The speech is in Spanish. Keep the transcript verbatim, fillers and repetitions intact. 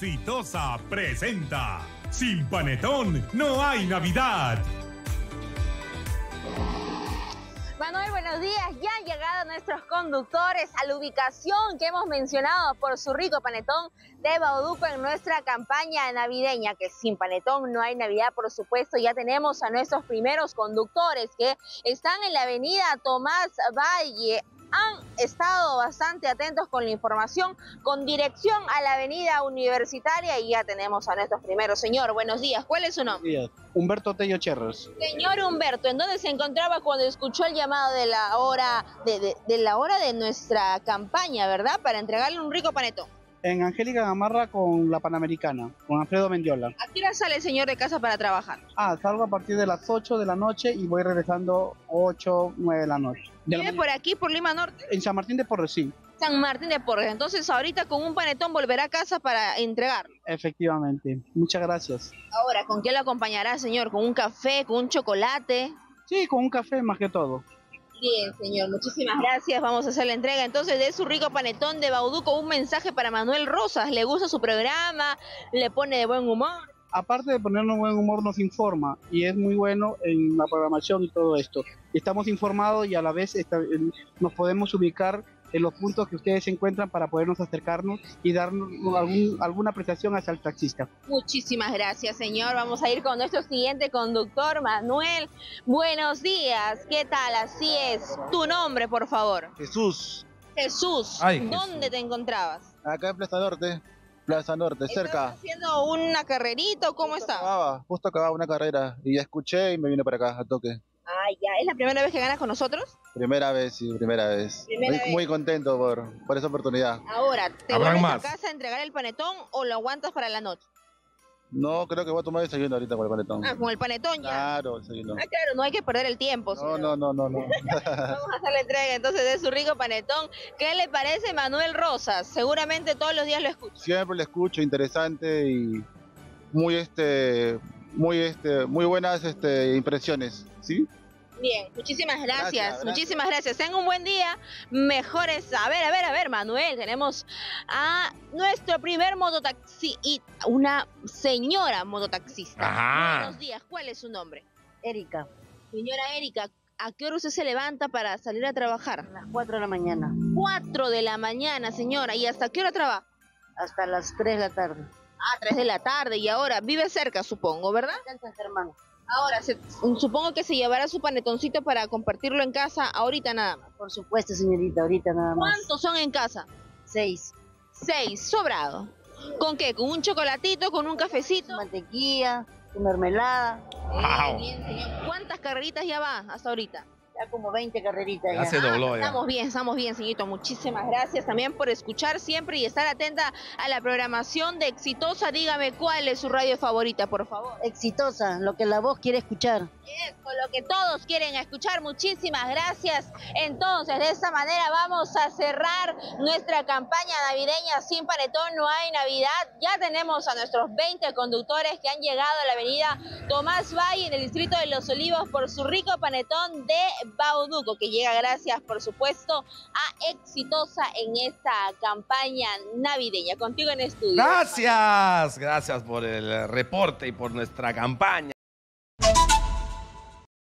Exitosa presenta. Sin panetón no hay Navidad. Manuel, buenos días. Ya han llegado nuestros conductores a la ubicación que hemos mencionado por su rico panetón de Bauducco en nuestra campaña navideña, que sin panetón no hay Navidad, por supuesto. Ya tenemos a nuestros primeros conductores que están en la avenida Tomás Valle. Han estado bastante atentos con la información, con dirección a la avenida Universitaria, y ya tenemos a nuestros primeros. Señor, buenos días. ¿Cuál es su nombre? Buenos días. Humberto Tello Cherres. Señor Humberto, ¿en dónde se encontraba cuando escuchó el llamado de la hora de, de, de la hora de nuestra campaña, verdad? Para entregarle un rico panetón. En Angélica Gamarra con la Panamericana, con Alfredo Mendiola. ¿A qué hora sale el señor de casa para trabajar? Ah, salgo a partir de las ocho de la noche y voy regresando ocho, nueve de la noche. De la ¿Vive por aquí, por Lima Norte? En San Martín de Porres, sí. San Martín de Porres. Entonces ahorita con un panetón volverá a casa para entregarlo. Efectivamente. Muchas gracias. Ahora, ¿con qué lo acompañará, señor? ¿Con un café, con un chocolate? Sí, con un café más que todo. Bien, señor, muchísimas gracias. Vamos a hacer la entrega entonces de su rico panetón de Bauducco. Un mensaje para Manuel Rosas. ¿Le gusta su programa? ¿Le pone de buen humor? Aparte de ponernos buen humor, nos informa y es muy bueno en la programación y todo esto. Estamos informados y a la vez está, nos podemos ubicar en los puntos que ustedes se encuentran para podernos acercarnos y darnos algún, alguna apreciación hacia el taxista. Muchísimas gracias, señor. Vamos a ir con nuestro siguiente conductor, Manuel. Buenos días, ¿qué tal? Así es. Tu nombre, por favor. Jesús. Jesús. Ay, ¿Dónde Jesús. te encontrabas? Acá en Plaza Norte. Plaza Norte, cerca. ¿Estás haciendo una carrerita o cómo Justo está? Acababa, justo acababa una carrera y ya escuché y me vine para acá a toque. Ah, ya. ¿Es la primera vez que ganas con nosotros? Primera vez, sí, primera vez. Primera muy, vez. muy contento por, por esa oportunidad. Ahora, ¿te Habrán vuelves más. a casa a entregar el panetón o lo aguantas para la noche? No, creo que voy a tomar desayuno ahorita con el panetón. Ah, con el panetón ya. Claro, desayuno. Ah, claro, no hay que perder el tiempo. No, señor. no, no, no, no. Vamos a hacer la entrega entonces de su rico panetón. ¿Qué le parece Manuel Rosas? Seguramente todos los días lo escucha. Siempre lo escucho, interesante y muy este, muy este, muy buenas este impresiones, ¿sí? Bien, muchísimas gracias, Gracias, gracias. muchísimas gracias. Tengan un buen día. Mejores. A ver, a ver, a ver, Manuel, tenemos a nuestro primer mototaxi y una señora mototaxista. Ajá. Buenos días, ¿cuál es su nombre? Erika, Señora Erika, ¿a qué hora usted se levanta para salir a trabajar? a las cuatro de la mañana Cuatro de la mañana, señora. ¿Y hasta qué hora trabaja? hasta las tres de la tarde. Ah, tres de la tarde. Y ahora vive cerca, supongo, ¿verdad? Gracias, hermano. Ahora, se- supongo que se llevará su panetoncito para compartirlo en casa ahorita nada más. Por supuesto, señorita, ahorita nada más. ¿Cuántos son en casa? Seis. Seis, sobrado. ¿Con qué? ¿Con un chocolatito? ¿Con un cafecito? Mantequilla, su mermelada, Bien, bien, señor. ¿Cuántas carreritas ya va hasta ahorita? ya como veinte carreritas Ya ya. se dobló ya. Estamos bien, estamos bien, señorito. Muchísimas gracias también por escuchar siempre y estar atenta a la programación de Exitosa. Dígame cuál es su radio favorita, por favor. Exitosa, lo que la voz quiere escuchar. Es con lo que todos quieren escuchar. Muchísimas gracias. Entonces, de esta manera vamos a cerrar nuestra campaña navideña Sin Panetón No Hay Navidad. Ya tenemos a nuestros veinte conductores que han llegado a la avenida Tomás Valle en el distrito de Los Olivos por su rico panetón de Bauducco, que llega gracias, por supuesto, a Exitosa en esta campaña navideña. Contigo en estudio. Gracias, gracias por el reporte y por nuestra campaña.